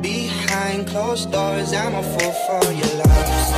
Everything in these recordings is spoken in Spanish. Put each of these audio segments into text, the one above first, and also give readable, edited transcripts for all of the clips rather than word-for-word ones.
behind closed doors. I'm a fool for your love.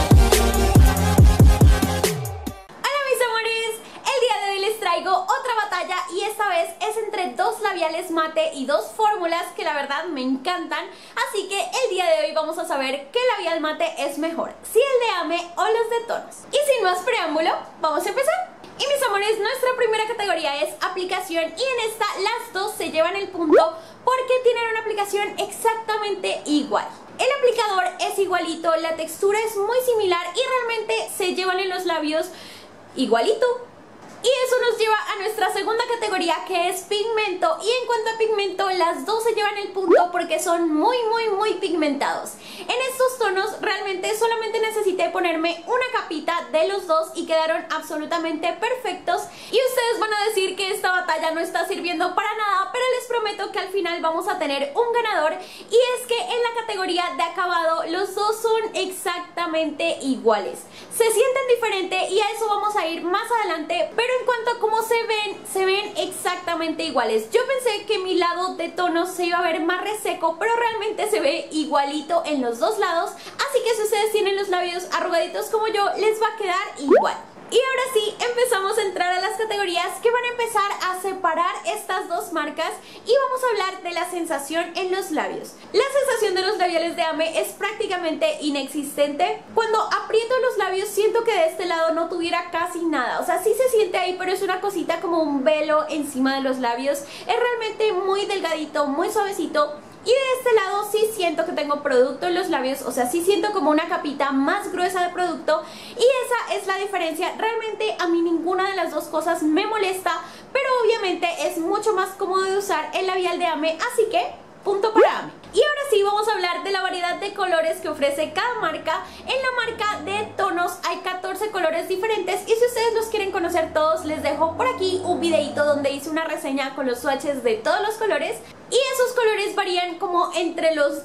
Hola mis amores, el día de hoy les traigo otra batalla y esta vez es entre dos labiales mate y dos fórmulas que la verdad me encantan. Así que el día de hoy vamos a saber qué labial mate es mejor, si el de Ame o los de Tonos. Y sin más preámbulo, vamos a empezar. Y mis amores, nuestra primera categoría es aplicación y en esta las dos se llevan el punto porque tienen una aplicación exactamente igual. El aplicador es igualito, la textura es muy similar y realmente se llevan en los labios igualito. Y eso nos lleva a nuestra segunda categoría, que es pigmento. Y en cuanto a pigmento, las dos se llevan el punto porque son muy pigmentados. En estos tonos realmente solamente necesité ponerme una capita de los dos y quedaron absolutamente perfectos. Y ustedes van a decir que esta batalla no está sirviendo para nada, pero les prometo que al final vamos a tener un ganador. Y es que en la categoría de acabado los dos son exactamente iguales. Se sienten diferente y a eso vamos a ir más adelante, pero en cuanto a cómo se ven exactamente iguales. Yo pensé que mi lado de tonos se iba a ver más reseco, pero realmente se ve igualito en los dos lados. Así que si ustedes tienen los labios arrugaditos como yo, les va a quedar igual. Y ahora sí, empezamos a entrar a las categorías que van a empezar a separar estas dos marcas y vamos a hablar de la sensación en los labios. La sensación de los labiales de Ame es prácticamente inexistente. Cuando aprieto los labios siento que de este lado no tuviera casi nada. O sea, sí se siente ahí, pero es una cosita como un velo encima de los labios. Es realmente muy delgadito, muy suavecito. Y de este lado sí siento que tengo producto en los labios, o sea, sí siento como una capita más gruesa de producto. Y esa es la diferencia. Realmente a mí ninguna de las dos cosas me molesta, pero obviamente es mucho más cómodo de usar el labial de Ame, así que punto para Ame. Y ahora sí vamos a hablar de la variedad de colores que ofrece cada marca. En la marca de Tonos hay 14 colores diferentes y si ustedes los quieren conocer todos, les dejo por aquí un videito donde hice una reseña con los swatches de todos los colores. Y esos colores varían como entre los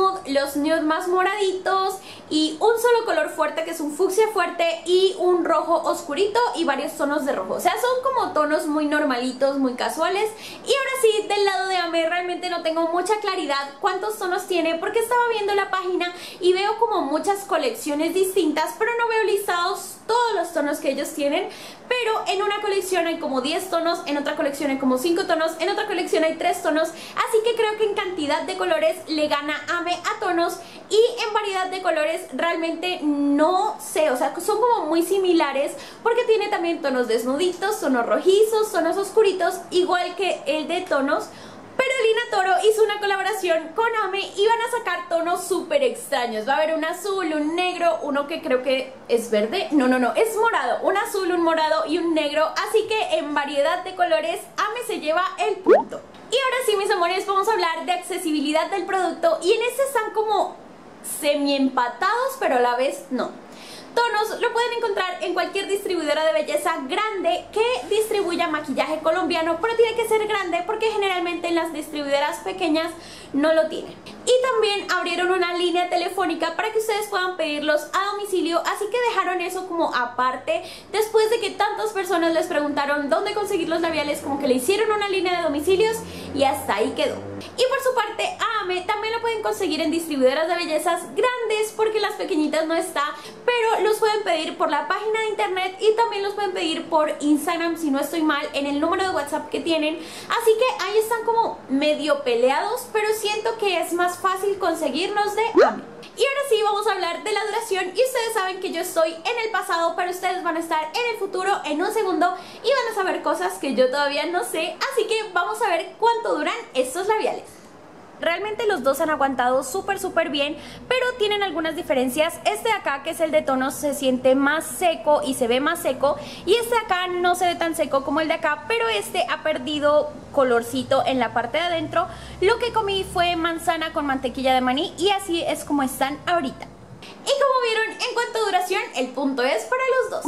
nude más moraditos y un solo color fuerte que es un fucsia fuerte y un rojo oscurito y varios tonos de rojo. O sea, son como tonos muy normalitos, muy casuales. Y ahora sí, del lado de Ame realmente no tengo mucha claridad cuántos tonos tiene porque estaba viendo la página y veo como muchas colecciones distintas, pero no veo listados todos los tonos que ellos tienen. Pero en una colección hay como 10 tonos, en otra colección hay como 5 tonos, en otra colección hay 3 tonos. Así que creo que en cantidad de colores le gana Ame a Tonos y en variedad de colores realmente no sé, o sea, son como muy similares porque tiene también tonos desnuditos, tonos rojizos, tonos oscuritos, igual que el de Tonos. Pero Lina Toro hizo una colaboración con Ame y van a sacar tonos súper extraños. Va a haber un azul, un negro, uno que creo que es verde. No, es morado. Un azul, un morado y un negro. Así que en variedad de colores Ame se lleva el punto. Y ahora sí, mis amores, vamos a hablar de accesibilidad del producto. Y en este están como semi empatados, pero a la vez no. Tonos lo pueden encontrar en cualquier distribuidora de belleza grande que distribuya maquillaje colombiano, pero tiene que ser grande porque generalmente en las distribuidoras pequeñas no lo tienen. Y también abrieron una línea telefónica para que ustedes puedan pedirlos a domicilio, así que dejaron eso como aparte. Después de que tantas personas les preguntaron dónde conseguir los labiales, como que le hicieron una línea de domicilios y hasta ahí quedó. Y por su parte a Ame también lo pueden conseguir en distribuidoras de bellezas grandes porque las pequeñitas no está, pero los pueden pedir por la página de internet y también los pueden pedir por Instagram, si no estoy mal, en el número de WhatsApp que tienen. Así que ahí están como medio peleados, pero siento que es más fácil conseguirlos de Ame. Y ahora sí vamos a hablar de la duración y ustedes saben que yo estoy en el pasado, pero ustedes van a estar en el futuro en un segundo y van a saber cosas que yo todavía no sé, así que vamos a ver cuánto duran estos labiales. Realmente los dos han aguantado súper bien, pero tienen algunas diferencias. Este de acá, que es el de Tonos, se siente más seco y se ve más seco, y este de acá no se ve tan seco como el de acá, pero este ha perdido colorcito en la parte de adentro. Lo que comí fue manzana con mantequilla de maní y así es como están ahorita. Y como vieron, en cuanto a duración, el punto es para los dos.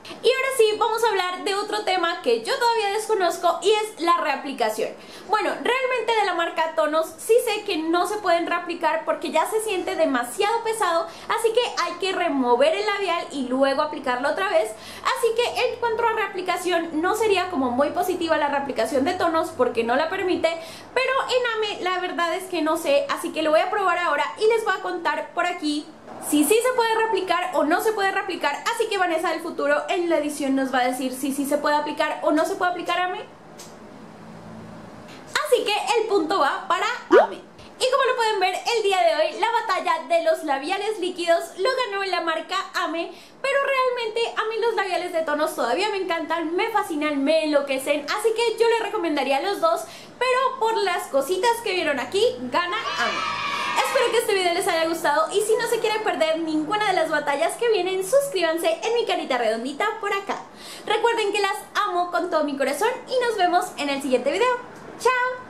Y ahora sí, vamos a hablar de otro tema que yo todavía desconozco y es la reaplicación. Bueno, realmente de la marca Tonos sí sé que no se pueden reaplicar porque ya se siente demasiado pesado, así que hay que remover el labial y luego aplicarlo otra vez. Así que en cuanto a reaplicación no sería como muy positiva la reaplicación de Tonos porque no la permite, pero en AME la verdad es que no sé, así que lo voy a probar ahora y les voy a contar por aquí si sí se puede reaplicar o no se puede reaplicar. Así que Vanessa del futuro en la edición nos va a decir si sí se puede aplicar o no se puede aplicar AME. Así que el punto va para AME. Y como lo pueden ver, el día de hoy la batalla de los labiales líquidos lo ganó la marca AME, pero realmente a mí los labiales de Tonos todavía me encantan, me fascinan, me enloquecen, así que yo les recomendaría los dos, pero por las cositas que vieron aquí, gana AME. Espero que este video les haya gustado y si no se quieren perder ninguna de las batallas que vienen, suscríbanse en mi carita redondita por acá. Recuerden que las amo con todo mi corazón y nos vemos en el siguiente video. ¡Chao!